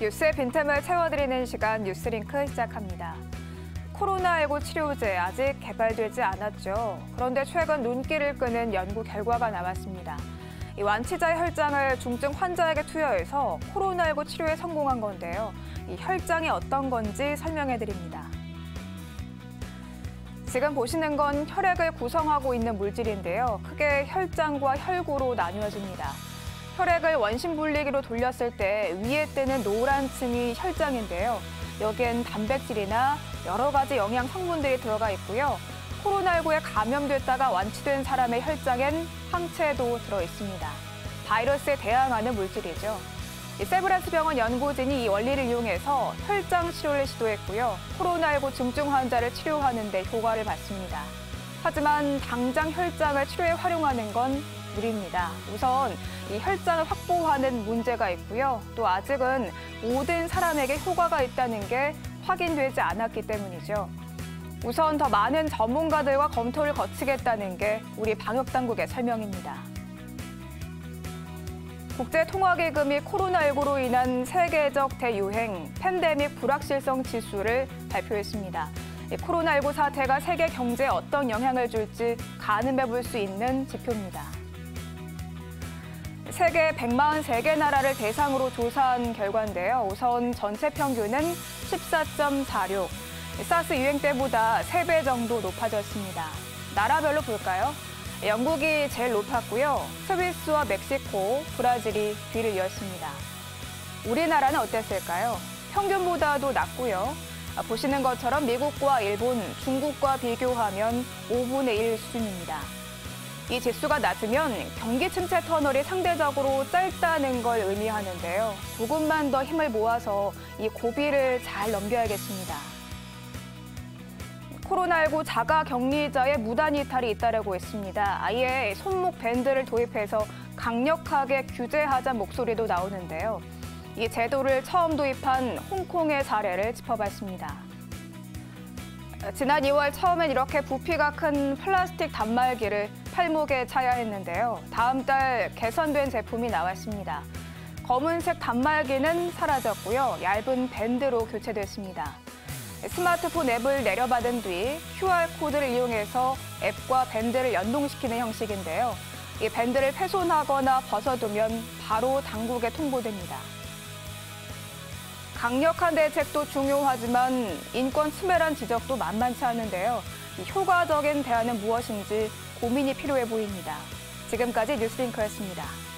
뉴스의 빈틈을 채워드리는 시간 뉴스링크 시작합니다. 코로나19 치료제 아직 개발되지 않았죠. 그런데 최근 눈길을 끄는 연구 결과가 나왔습니다. 이 완치자의 혈장을 중증 환자에게 투여해서 코로나19 치료에 성공한 건데요. 이 혈장이 어떤 건지 설명해드립니다. 지금 보시는 건 혈액을 구성하고 있는 물질인데요. 크게 혈장과 혈구로 나뉘어집니다. 혈액을 원심분리기로 돌렸을 때 위에 뜨는 노란 층이 혈장인데요. 여기엔 단백질이나 여러 가지 영양 성분들이 들어가 있고요. 코로나19에 감염됐다가 완치된 사람의 혈장엔 항체도 들어 있습니다. 바이러스에 대항하는 물질이죠. 세브란스 병원 연구진이 이 원리를 이용해서 혈장 치료를 시도했고요. 코로나19 중증 환자를 치료하는 데 효과를 봤습니다. 하지만 당장 혈장을 치료에 활용하는 건 무리입니다. 우선 이 혈장을 확보하는 문제가 있고요. 또 아직은 모든 사람에게 효과가 있다는 게 확인되지 않았기 때문이죠. 우선 더 많은 전문가들과 검토를 거치겠다는 게 우리 방역당국의 설명입니다. 국제통화기금이 코로나19로 인한 세계적 대유행, 팬데믹 불확실성 지수를 발표했습니다. 코로나19 사태가 세계 경제에 어떤 영향을 줄지 가늠해 볼 수 있는 지표입니다. 세계 143개 나라를 대상으로 조사한 결과인데요. 우선 전체 평균은 14.46, 사스 유행 때보다 3배 정도 높아졌습니다. 나라별로 볼까요? 영국이 제일 높았고요. 스위스와 멕시코, 브라질이 뒤를 이었습니다. 우리나라는 어땠을까요? 평균보다도 낮고요. 보시는 것처럼 미국과 일본, 중국과 비교하면 5분의 1 수준입니다. 이 지수가 낮으면 경기 침체 터널이 상대적으로 짧다는 걸 의미하는데요. 조금만 더 힘을 모아서 이 고비를 잘 넘겨야겠습니다. 코로나19 자가 격리자의 무단 이탈이 잇따르고 있습니다. 아예 손목 밴드를 도입해서 강력하게 규제하자 목소리도 나오는데요. 이 제도를 처음 도입한 홍콩의 사례를 짚어봤습니다. 지난 2월 처음엔 이렇게 부피가 큰 플라스틱 단말기를 팔목에 차야 했는데요. 다음 달 개선된 제품이 나왔습니다. 검은색 단말기는 사라졌고요. 얇은 밴드로 교체됐습니다. 스마트폰 앱을 내려받은 뒤 QR코드를 이용해서 앱과 밴드를 연동시키는 형식인데요. 이 밴드를 훼손하거나 벗어두면 바로 당국에 통보됩니다. 강력한 대책도 중요하지만 인권 침해란 지적도 만만치 않은데요. 이 효과적인 대안은 무엇인지 고민이 필요해 보입니다. 지금까지 뉴스링크였습니다.